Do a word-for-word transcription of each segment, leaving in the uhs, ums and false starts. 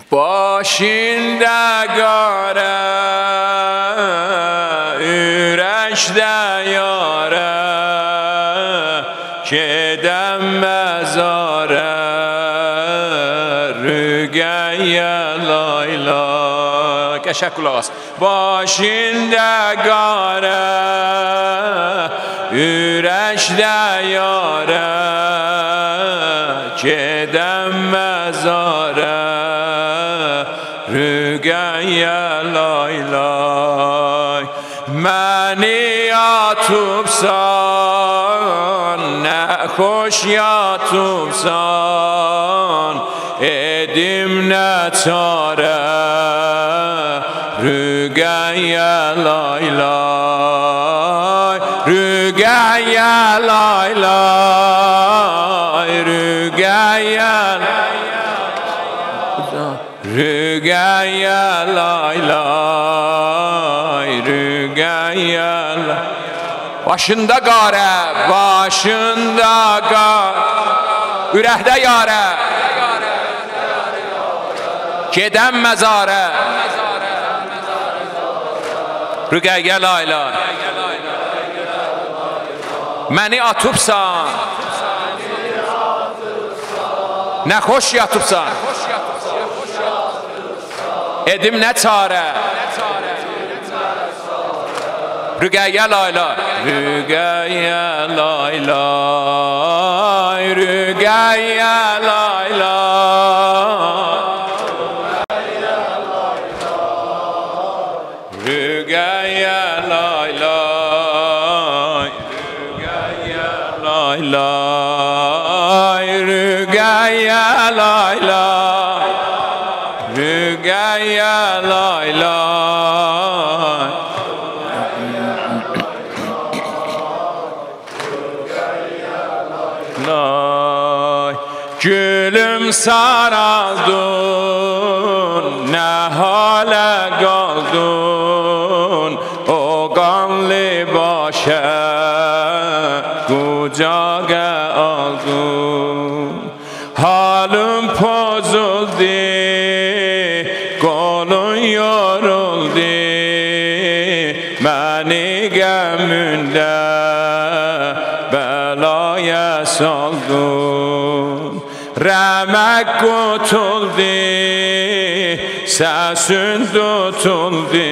Başındagare üreşde yare kedem mezare rügeye layla. Qəşəng qulaq as. Başındagare üreşde yare kedem mezare rügeye laylay. Məni yatıbsan, nə xoş yatıbsan, edim nə çarə rügeye laylay. Rügeye laylay, rügeye rügeye laylay, rügeye laylay. Başında qare, başında qare, ürəkdə yarə, gedəm məzarə, rügeye laylay. Məni atıbsan, nə xoş yatıbsan, edim nə çarə rügeye laylay. Rügeye laylay, rügeye laylay, rügeye laylay, rügeye laylay, rügeye laylay, rügeye laylay. Gülüm saraldın, nə halə qaldın, o qanlı başa qucağa aldın. Halım pozuldu, qolun yoruldu, məni qəmündə bəlaya saldın. Rəmək qutuldu, səsin tutuldu,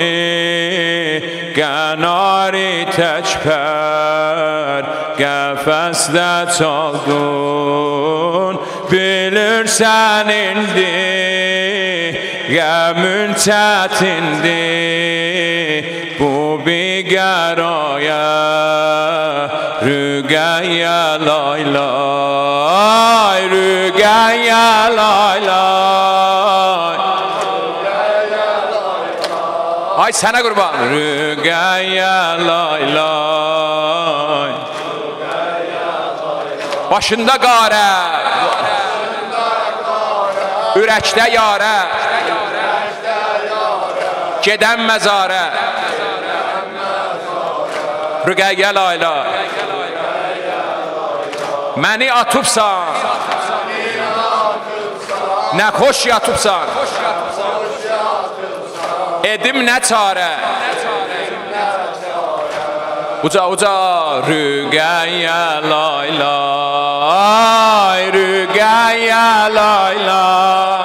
qənari təkpər qəfəsdə çaldın. Bilirsən indi qəmün çətindir, bu biqəraya rügeye laylay, rügeye laylay. Ay sənə qurban. Rügeye laylay, başında qare, ürəkdə yarə, gedəm məzarə rügeye laylay. Məni atıbsan, nə xoş yatıbsan, edim nə çarə uca uca rügeye laylay, rügeye laylay,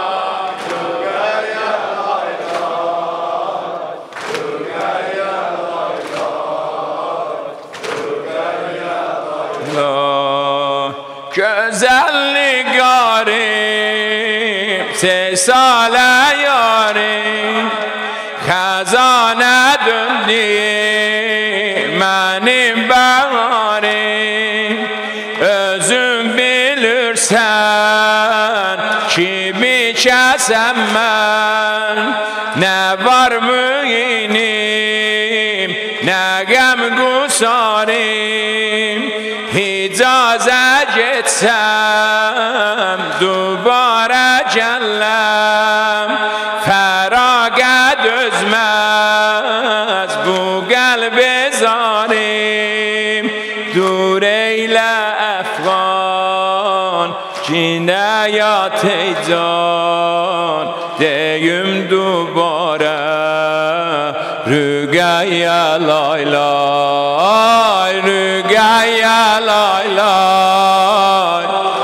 güzellik garip, sesale yarim, xəzanə döndü mənim bəğarim. Özün bilirsən kimi kəsəm mən, nə var müinim, nə qəm qusarim. Hicazə getsəm, dubara gəlləm, fəraqət özməz bu qəlbi zalim. Dur eylə əfqan, cinayət ey can, deyim dubara Rügaya lay lay Rügaya lay lay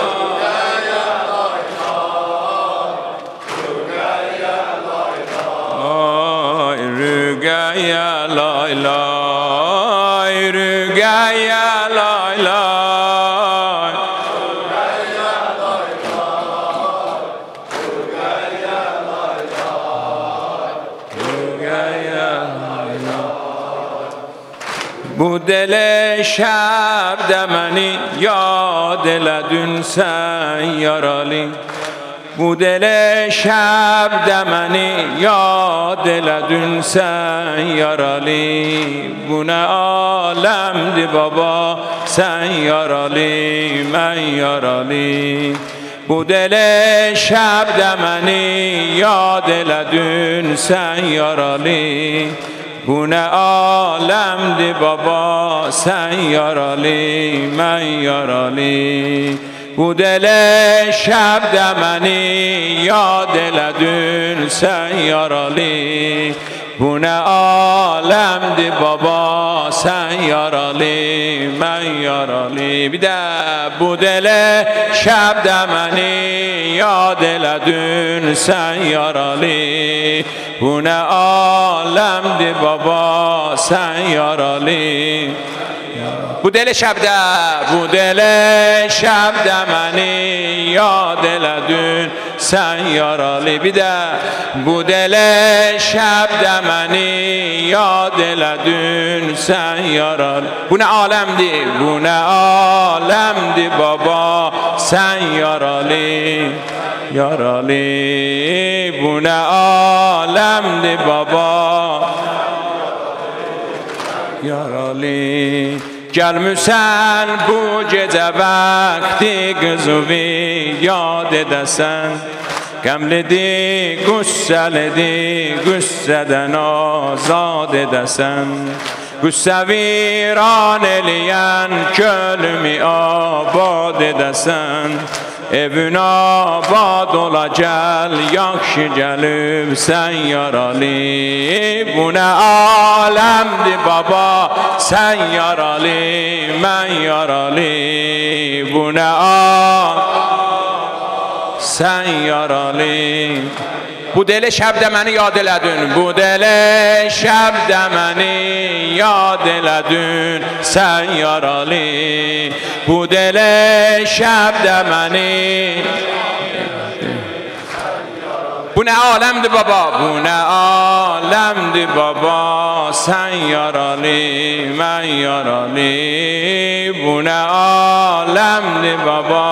Rügaya lay lay Rügaya lay lay Bu dele şab demeni yad eledün sen yaralı Bu dele şab demeni yad eledün sen yaralı Bu ne alemdi baba sen yaralı ben yaralı Bu dele şab demeni yad eledün sen yaralı Bu ne alemdi baba sen yaralı ben yaralı Bu dele şab demeni yad eledün sen yaralı Bu ne alemdi baba sen yaralı ben yaralı Bir de bu dele şab demeni yad eledün sen yaralı Bu ne alemdi baba sen yaralı Bu dele şabde, bu dele şabde meni yad eledün sen yaralı Bir de bu dele şabde meni yad eledün sen yaralı Bu ne alemdi, bu ne alemdi baba sen yaralı Yaralı, bu ne alemdi baba Yaralı Gelmişsen bu gece vakti kızıvi yad edesen Gemledi, güssəledi, güssədən azad edesen Qüssə viran eləyən gölümü abad edesen Evin abad ola gəl, yaxşı gəlib sən yaralı Bu nə aləmdir baba, sən yaralı, mən yaralı Bu nə aləmdir, sən yaralı Bu dele şəbdə məni yad elədün Bu dele şəbdə məni yad elədün Sən yaralı Bu dele şəbdə məni Bu nə aləmdir baba Bu nə aləmdir baba Sən yaralı Mən yaralı Bu nə aləmdir baba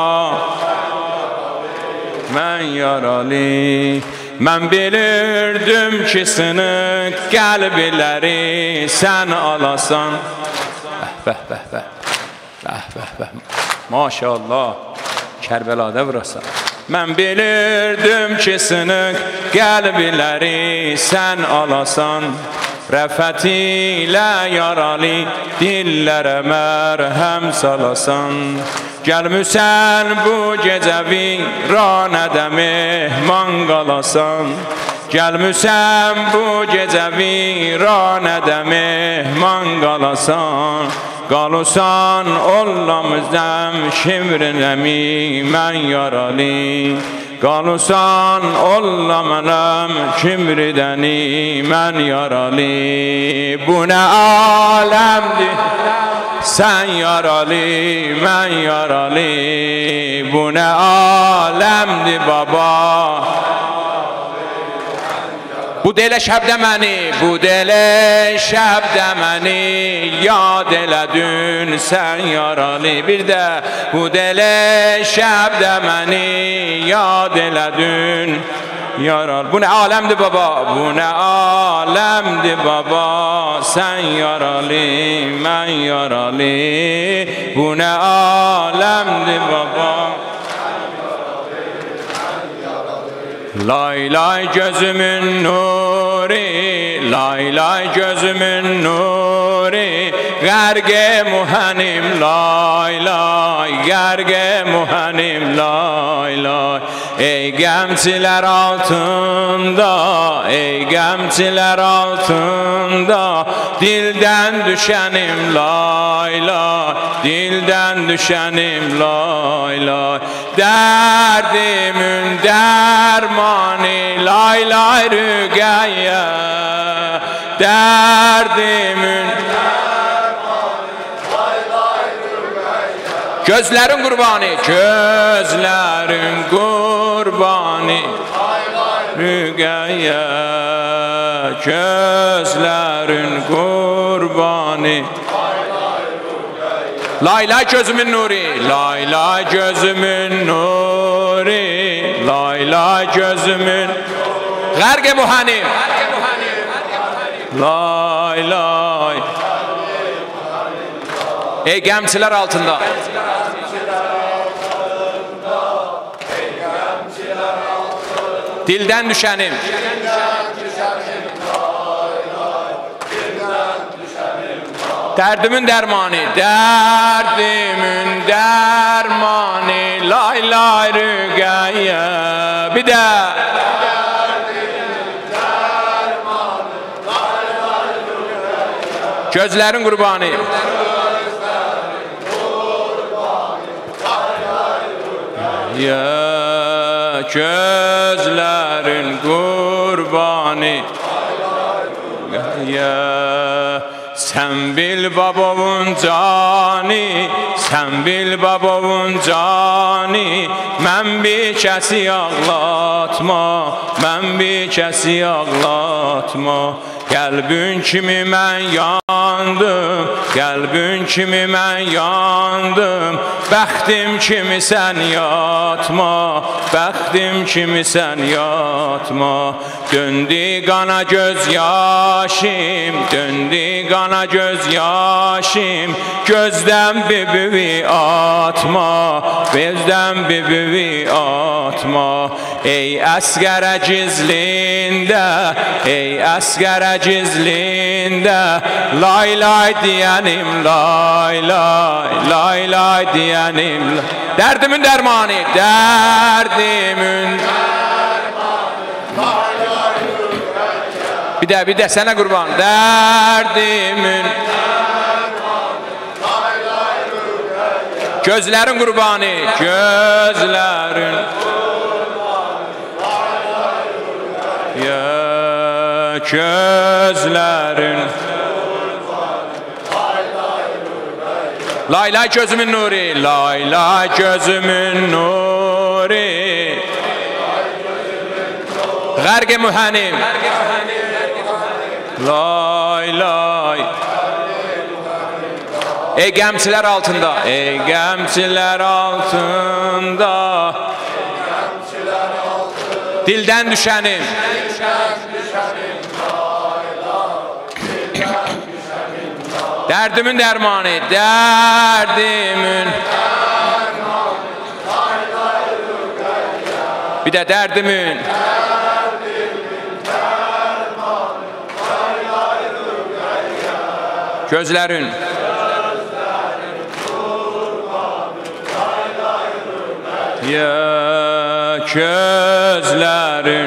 Mən yaralı Mən bilirdim ki sınıq qəlbləri sən alasan Bəh, bəh, bəh, bəh, bəh, bəh, maşallah, Kərbəlada vurasan Mən bilirdim ki sınıq qəlbləri sən alasan Rəfət ilə yaralı dillərə mərhəm salasan Gəlmişsən bu gecə viranədə mehman qalasan Gəlmişsən bu gecə viranədə mehman qalasan Qalısan ollamızdan şimrinəmi mən yaralı Qalısan olla mənəm kimridəni mən yaralı Bu nə aləmdir Sən yaralı, mən yaralı Bu nə aləmdir baba Bu delə şəbdə məni, bu delə şəbdə məni Yad elədün sən yaralı Bir də bu delə şəbdə məni Yad elədün yaralı Bu nə aləmdir baba, bu nə aləmdir baba Sən yaralı, mən yaralı Bu nə aləmdir baba Lay lay gözümün nuri Lay lay gözümün nuri Gərgə muhənim lay lay Gərgə muhənim lay lay ey gəmçilər altında, ey gəmçilər altında, dildən düşənim lay lay, dildən düşənim lay lay, dərdimin dərmanı lay lay Rüqəyyə, dərdimin gözlərin qurbanı, gözlərin qurbanı Rüqəyyə, gözlərin qurbanı lay lay gözümün nuri, lay lay gözümün nuri, lay lay gözümün Qərq-i Mühənim, lay lay ey gəmçilər altında, dildən düşənim, dərdimin dərmanı, dərdimin dərmanı lay lay Rüqəyyə, bir də gözlərin qurbanı, ya gözlərin qurbanı, ya sən bil babovun canı, sən bil babovun canı, mən bir kəsi ağlatma, mən bir kəsi ağlatma. Qəlbün kimi mən yandım, qəlbün kimi mən yandım, bəxtim kimi sən yatma, bəxtim kimi sən yatma. Döndü qana göz yaşım, döndü qana göz yaşım, gözdən bibivi atma, gözdən bibivi atma. Ey əsgərə gizlində, ey əsgərə gizlində, lay lay deyənim, lay lay, lay lay deyənim. Dərdimin dərmanı, dərdimin bir də, bir də sənə qurban, dərdimin gözlərin qurbanı, gözlərin ya gözlərin lay lay gözümün nuri, lay lay gözümün nuri, Qərq-i Mühənim, lay lay ey gəmçilər altında, ey gəmçilər altında, dildən düşənim, dərdimin dərmanı, dərdimin bir də dərdimin gözlərin ya gözlərin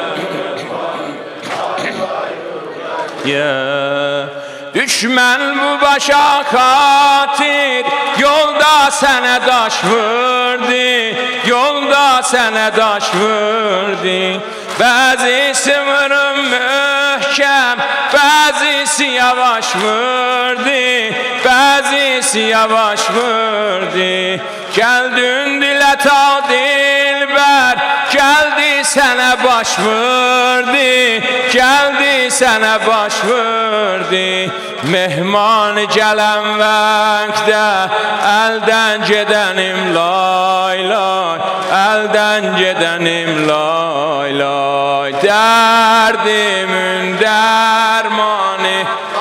ya düşmən bu başa xatir, yolda sənə daş vurdu, yolda sənə daş vurdu. Bəzisi vurun möhkəm, bəzisi yavaş vurdu, bəzisi yavaş vurdu. Gəldin dilə ta dilbər, gəldi sənə baş vurdu, gəldi sənə baş vurdu. Mehman gələn vaxtda əldən gedənim lay lay, əldən gedənim lay lay. Dərdimin dərmanı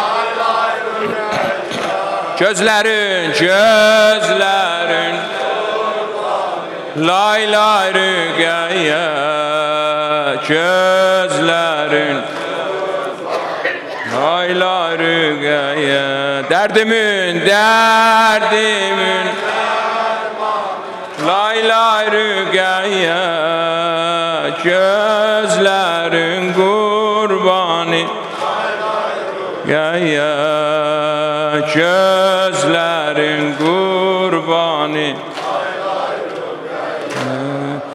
gözlərin, gözlərin lay lay Rüqəyyə, gözlərin lay lay Rüqəyyə. Dərdimin, dərdimin Lay lay Rüqəyyə, gözlərin qurbanı. Rüqəyyə, gözlərin qurbanı.